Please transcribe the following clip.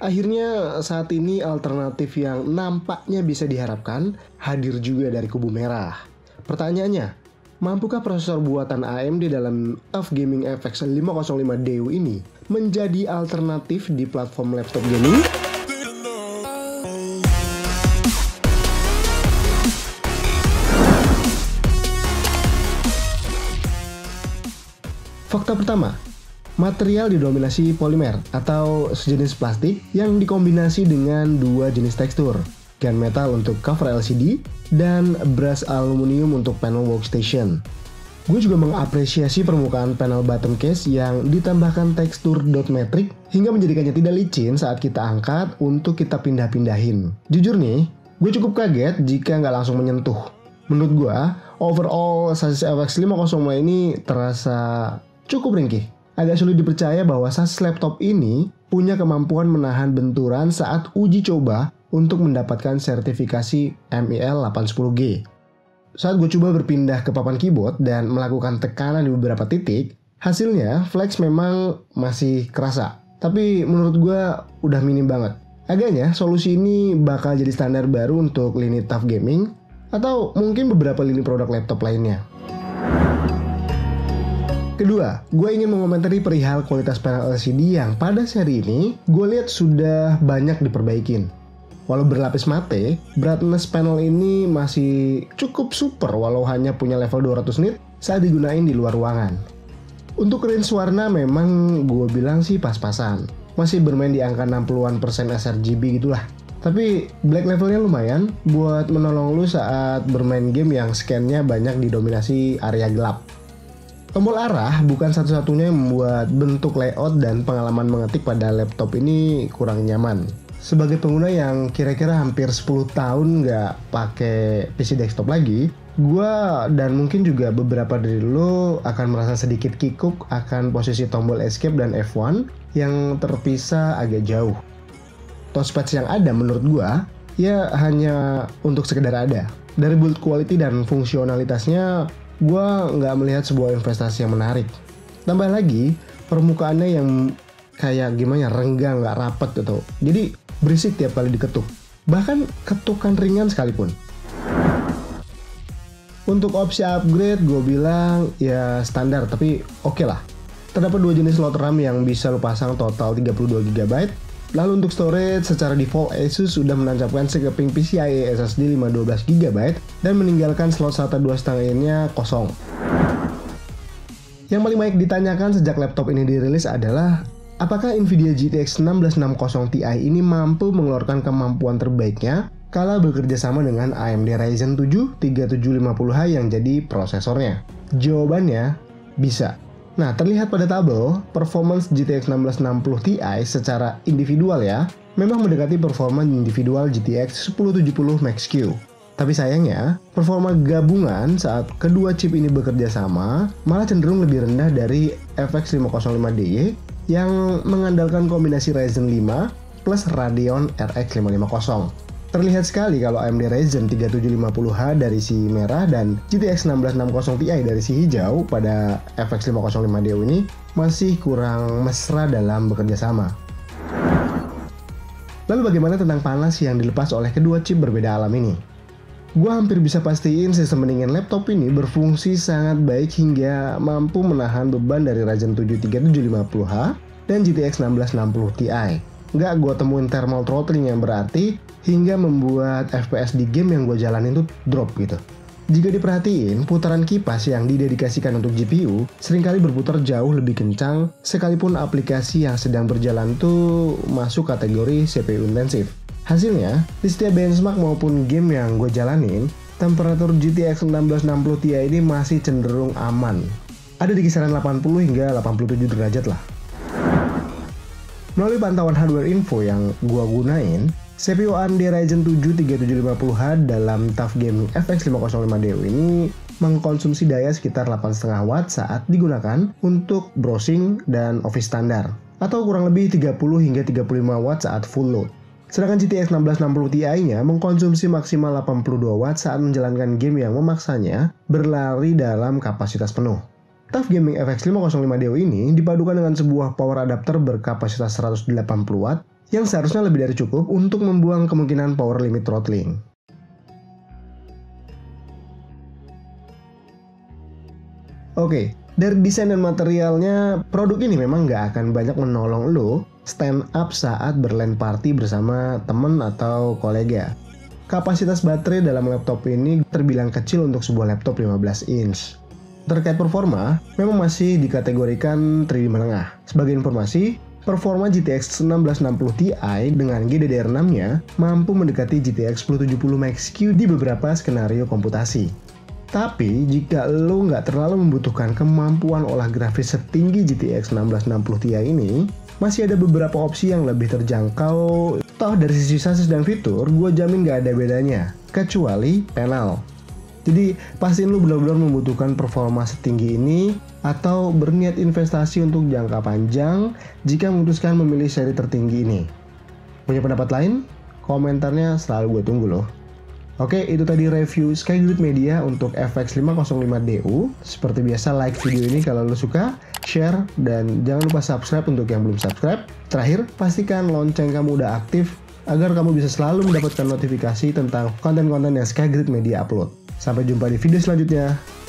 Akhirnya saat ini alternatif yang nampaknya bisa diharapkan hadir juga dari kubu merah. Pertanyaannya, mampukah prosesor buatan AMD dalam TUF Gaming FX 505 Duo ini menjadi alternatif di platform laptop gaming? Fakta pertama, material didominasi polimer atau sejenis plastik yang dikombinasi dengan dua jenis tekstur, gunmetal untuk cover LCD dan brush aluminium untuk panel workstation. Gue juga mengapresiasi permukaan panel bottom case yang ditambahkan tekstur dot matrix hingga menjadikannya tidak licin saat kita angkat untuk kita pindah-pindahin. Jujur nih, gue cukup kaget jika nggak langsung menyentuh. Menurut gue, overall sasis FX 505 ini terasa cukup ringkih. Agak sulit dipercaya bahwa sasis laptop ini punya kemampuan menahan benturan saat uji coba untuk mendapatkan sertifikasi MIL 810G. Saat gue coba berpindah ke papan keyboard dan melakukan tekanan di beberapa titik, hasilnya flex memang masih kerasa. Tapi menurut gue udah minim banget. Agaknya solusi ini bakal jadi standar baru untuk lini TUF Gaming atau mungkin beberapa lini produk laptop lainnya. Kedua, gue ingin mengomentari perihal kualitas panel LCD yang pada seri ini gue lihat sudah banyak diperbaikin. Walau berlapis mate, brightness panel ini masih cukup super walau hanya punya level 200 nit saat digunain di luar ruangan. Untuk range warna memang gue bilang sih pas-pasan. Masih bermain di angka 60-an persen sRGB gitulah. Tapi black levelnya lumayan buat menolong lu saat bermain game yang scan-nya banyak didominasi area gelap. Tombol arah bukan satu-satunya yang membuat bentuk layout dan pengalaman mengetik pada laptop ini kurang nyaman. Sebagai pengguna yang kira-kira hampir 10 tahun nggak pakai PC desktop lagi, gue dan mungkin juga beberapa dari lo akan merasa sedikit kikuk akan posisi tombol escape dan F1 yang terpisah agak jauh. Touchpads yang ada menurut gue ya hanya untuk sekedar ada. Dari build quality dan fungsionalitasnya, gue nggak melihat sebuah investasi yang menarik. Tambah lagi, permukaannya yang kayak gimana, renggang, nggak rapet gitu. Jadi berisik tiap kali diketuk. Bahkan ketukan ringan sekalipun. Untuk opsi upgrade, gue bilang ya standar, tapi oke lah. Terdapat dua jenis slot RAM yang bisa lo pasang total 32GB. Lalu untuk storage, secara default Asus sudah menancapkan sekeping PCIe SSD 512GB dan meninggalkan slot SATA 2.5 lainnya kosong. Yang paling banyak ditanyakan sejak laptop ini dirilis adalah apakah Nvidia GTX 1660 Ti ini mampu mengeluarkan kemampuan terbaiknya kala bekerja sama dengan AMD Ryzen 7 3750H yang jadi prosesornya? Jawabannya bisa. Nah, terlihat pada tabel, performance GTX 1660 Ti secara individual ya, memang mendekati performa individual GTX 1070 Max-Q. Tapi sayangnya, performa gabungan saat kedua chip ini bekerja sama malah cenderung lebih rendah dari FX 505DY yang mengandalkan kombinasi Ryzen 5 plus Radeon RX 550. Terlihat sekali kalau AMD Ryzen 3750H dari si merah dan GTX 1660 Ti dari si hijau pada FX 505 Duo ini masih kurang mesra dalam bekerja sama. Lalu bagaimana tentang panas yang dilepas oleh kedua chip berbeda alam ini? Gua hampir bisa pastiin sistem pendingin laptop ini berfungsi sangat baik hingga mampu menahan beban dari Ryzen 7 3750H dan GTX 1660 Ti. Nggak gue temuin thermal throttling yang berarti hingga membuat FPS di game yang gue jalanin tuh drop gitu. Jika diperhatiin, putaran kipas yang didedikasikan untuk GPU seringkali berputar jauh lebih kencang sekalipun aplikasi yang sedang berjalan tuh masuk kategori CPU intensif. Hasilnya, di setiap benchmark maupun game yang gue jalanin, temperatur GTX 1660 Ti ini masih cenderung aman. Ada di kisaran 80 hingga 87 derajat lah. Melalui pantauan hardware info yang gua gunain, CPU AMD Ryzen 7 3750H dalam TUF Gaming FX 505 Duo ini mengkonsumsi daya sekitar 8,5 watt saat digunakan untuk browsing dan office standar, atau kurang lebih 30 hingga 35 watt saat full load. Sedangkan GTX 1660 Ti-nya mengkonsumsi maksimal 82 watt saat menjalankan game yang memaksanya berlari dalam kapasitas penuh. TUF Gaming FX 505 Duo ini dipadukan dengan sebuah power adapter berkapasitas 180 watt yang seharusnya lebih dari cukup untuk membuang kemungkinan power limit throttling. Oke, dari desain dan materialnya, produk ini memang nggak akan banyak menolong lo stand up saat berLAN party bersama temen atau kolega. Kapasitas baterai dalam laptop ini terbilang kecil untuk sebuah laptop 15 inch. Terkait performa, memang masih dikategorikan 3D menengah. Sebagai informasi, performa GTX 1660 Ti dengan GDDR6-nya mampu mendekati GTX 1070 Max-Q di beberapa skenario komputasi. Tapi, jika lo nggak terlalu membutuhkan kemampuan olah grafis setinggi GTX 1660 Ti ini, masih ada beberapa opsi yang lebih terjangkau. Toh dari sisi chassis dan fitur, gue jamin nggak ada bedanya, kecuali panel. Jadi, pastiin lo benar-benar membutuhkan performa setinggi ini atau berniat investasi untuk jangka panjang jika memutuskan memilih seri tertinggi ini. Punya pendapat lain? Komentarnya selalu gue tunggu loh. Oke, itu tadi review Skygrid Media untuk FX 505DU. Seperti biasa, like video ini kalau lo suka, share, dan jangan lupa subscribe untuk yang belum subscribe. Terakhir, pastikan lonceng kamu udah aktif agar kamu bisa selalu mendapatkan notifikasi tentang konten-konten yang Skygrid Media upload. Sampai jumpa di video selanjutnya.